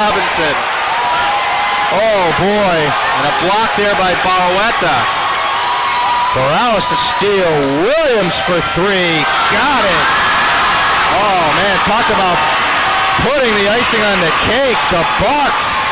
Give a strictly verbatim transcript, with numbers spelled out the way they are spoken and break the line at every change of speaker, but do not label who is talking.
Robinson. Oh boy, and a block there by Barrueta.
Morales to steal, Williams for three, got it.
Oh man, talk about putting the icing on the cake. The Bucks